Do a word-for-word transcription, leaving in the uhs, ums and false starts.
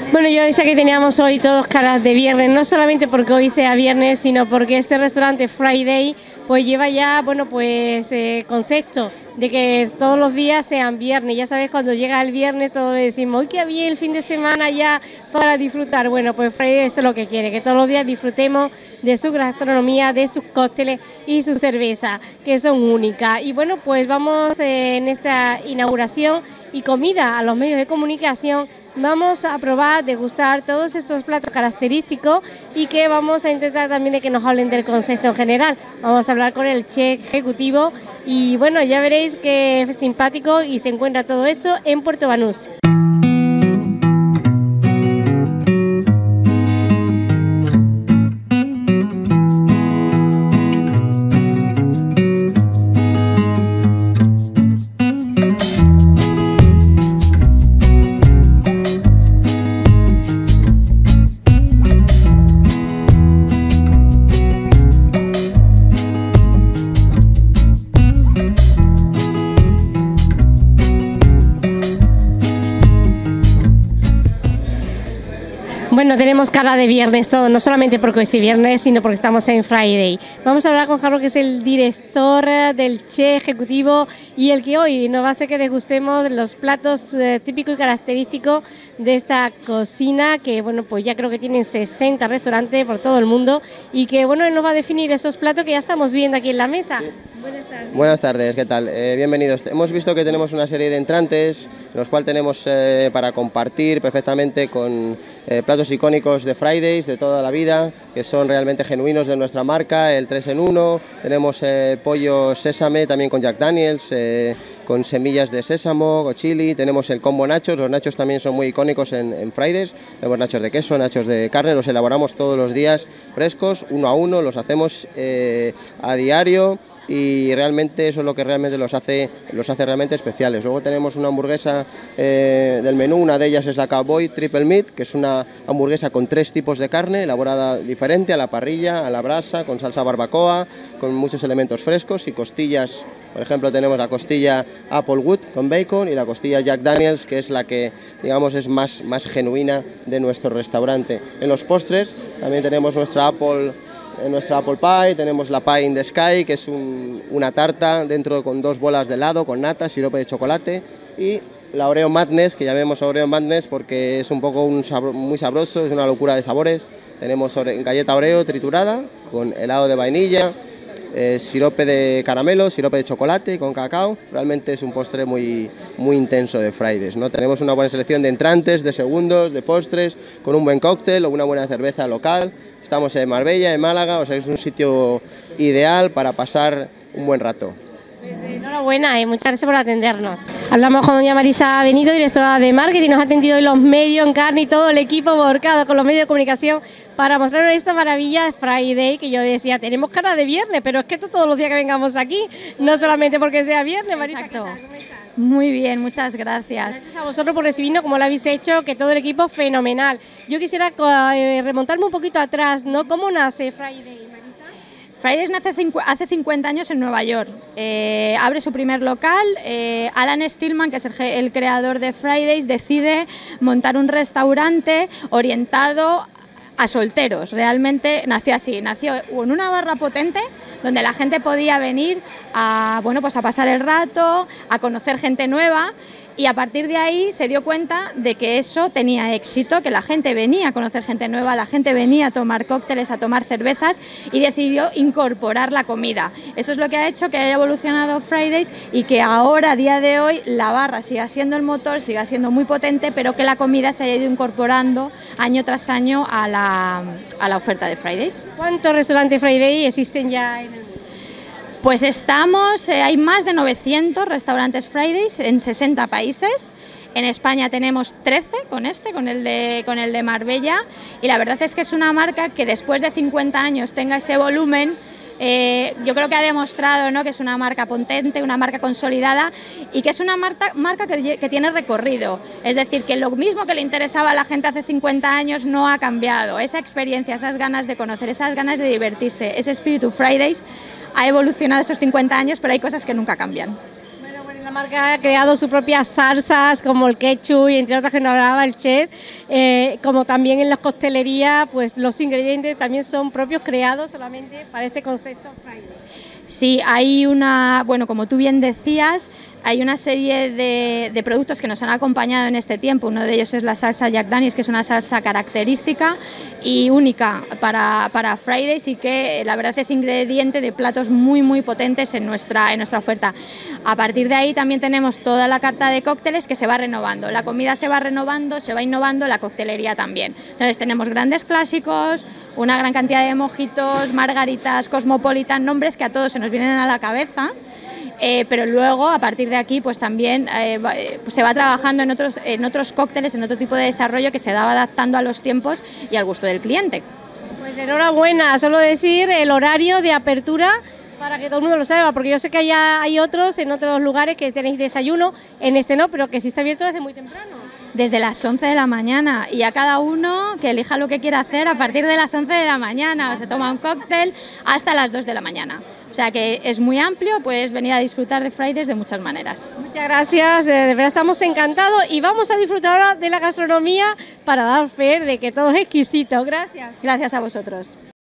Bueno, yo decía que teníamos hoy todos caras de viernes, no solamente porque hoy sea viernes, sino porque este restaurante Friday pues lleva ya, bueno, pues eh, concepto de que todos los días sean viernes. Ya sabes, cuando llega el viernes todos decimos, uy, qué bien el fin de semana ya para disfrutar. Bueno, pues Friday eso es lo que quiere, que todos los días disfrutemos de su gastronomía, de sus cócteles y su cerveza, que son únicas. Y bueno, pues vamos eh, en esta inauguración y comida a los medios de comunicación. Vamos a probar, degustar todos estos platos característicos y que vamos a intentar también de que nos hablen del concepto en general. Vamos a hablar con el chef ejecutivo y bueno, ya veréis que es simpático y se encuentra todo esto en Puerto Banús. Bueno, tenemos cara de viernes todo, no solamente porque hoy es viernes, sino porque estamos en Friday. Vamos a hablar con Carlos, que es el director del chef ejecutivo y el que hoy nos va a hacer que degustemos los platos eh, típicos y característicos de esta cocina, que bueno, pues ya creo que tienen sesenta restaurantes por todo el mundo y que bueno, él nos va a definir esos platos que ya estamos viendo aquí en la mesa. Sí. Buenas tardes. Buenas tardes, ¿qué tal? Eh, bienvenidos. Hemos visto que tenemos una serie de entrantes, los cuales tenemos eh, para compartir perfectamente con eh, platos icónicos de Fridays de toda la vida, que son realmente genuinos de nuestra marca, el tres en uno, tenemos eh, pollo sésame también con Jack Daniels, eh, con semillas de sésamo o chili, tenemos el combo nachos, los nachos también son muy icónicos en, en Fridays, tenemos nachos de queso, nachos de carne, los elaboramos todos los días frescos, uno a uno, los hacemos eh, a diario, y realmente eso es lo que realmente los hace, los hace realmente especiales. Luego tenemos una hamburguesa eh, del menú, una de ellas es la Cowboy Triple Meat, que es una hamburguesa con tres tipos de carne, elaborada diferente, a la parrilla, a la brasa, con salsa barbacoa, con muchos elementos frescos y costillas. Por ejemplo, tenemos la costilla Applewood con bacon y la costilla Jack Daniels, que es la que, digamos, es más, más genuina de nuestro restaurante. En los postres también tenemos nuestra Apple... En nuestra Apple Pie tenemos la Pie in the Sky, que es un, una tarta dentro con dos bolas de helado, con nata, sirope de chocolate, y la Oreo Madness, que llamemos Oreo Madness porque es un poco un sabro, muy sabroso, es una locura de sabores. Tenemos ore, galleta Oreo triturada con helado de vainilla, eh, sirope de caramelo, sirope de chocolate con cacao. Realmente es un postre muy, muy intenso de Fridays, ¿no? Tenemos una buena selección de entrantes, de segundos, de postres, con un buen cóctel o una buena cerveza local. Estamos en Marbella, en Málaga, o sea, es un sitio ideal para pasar un buen rato. Pues enhorabuena y muchas gracias por atendernos. Hablamos con doña Marisa Benito, directora de marketing, nos ha atendido hoy los medios en carne y todo el equipo volcado con los medios de comunicación para mostrarnos esta maravilla de Friday, que yo decía, tenemos cara de viernes, pero es que esto todos los días que vengamos aquí, no solamente porque sea viernes. Marisa, ¿qué tal? ¿Cómo estás? Muy bien, muchas gracias. Gracias a vosotros por recibirnos, como lo habéis hecho, que todo el equipo fenomenal. Yo quisiera eh, remontarme un poquito atrás, ¿no? ¿Cómo nace Friday, Marisa? Fridays nace hace cincuenta años en Nueva York. Eh, abre su primer local. Eh, Alan Stillman, que es el, el creador de Fridays, decide montar un restaurante orientado a solteros. Realmente nació así, nació en una barra potente donde la gente podía venir a, bueno, pues a pasar el rato, a conocer gente nueva, y a partir de ahí se dio cuenta de que eso tenía éxito, que la gente venía a conocer gente nueva, la gente venía a tomar cócteles, a tomar cervezas, y decidió incorporar la comida. Eso es lo que ha hecho que haya evolucionado Fridays y que ahora, a día de hoy, la barra siga siendo el motor, siga siendo muy potente, pero que la comida se haya ido incorporando año tras año a la, a la oferta de Fridays. ¿Cuántos restaurantes Friday existen ya en el mundo? Pues estamos, eh, hay más de novecientos restaurantes Fridays en sesenta países. En España tenemos trece con este, con el, de, con el de Marbella, y la verdad es que es una marca que después de cincuenta años tenga ese volumen. Eh, yo creo que ha demostrado, ¿no?, que es una marca potente, una marca consolidada y que es una marca, marca que, que tiene recorrido. Es decir, que lo mismo que le interesaba a la gente hace cincuenta años no ha cambiado. Esa experiencia, esas ganas de conocer, esas ganas de divertirse, ese espíritu Fridays ha evolucionado estos cincuenta años, pero hay cosas que nunca cambian. Bueno, bueno, La marca ha creado sus propias salsas, como el ketchup y entre otras que nos hablaba el chef, eh, como también en la coctelería, pues los ingredientes también son propios, creados solamente para este concepto Friday. Sí, hay una, bueno, como tú bien decías, hay una serie de, de productos que nos han acompañado en este tiempo. Uno de ellos es la salsa Jack Daniels, que es una salsa característica y única para, para Fridays y que la verdad es ingrediente de platos muy muy potentes en nuestra, en nuestra oferta. A partir de ahí también tenemos toda la carta de cócteles que se va renovando. La comida se va renovando, se va innovando, la coctelería también. Entonces tenemos grandes clásicos, una gran cantidad de mojitos, margaritas, cosmopolitan, nombres que a todos se nos vienen a la cabeza. Eh, pero luego, a partir de aquí, pues también eh, va, eh, pues se va trabajando en otros, en otros cócteles, en otro tipo de desarrollo que se va adaptando a los tiempos y al gusto del cliente. Pues enhorabuena, solo decir el horario de apertura para que todo el mundo lo sepa, porque yo sé que hay, hay otros en otros lugares que tenéis desayuno, en este no, pero que sí está abierto desde muy temprano. Desde las once de la mañana y a cada uno que elija lo que quiera hacer a partir de las once de la mañana, o se toma un cóctel hasta las dos de la mañana. O sea que es muy amplio, puedes venir a disfrutar de Fridays de muchas maneras. Muchas gracias, de verdad estamos encantados y vamos a disfrutar ahora de la gastronomía para dar fe de que todo es exquisito. Gracias. Gracias a vosotros.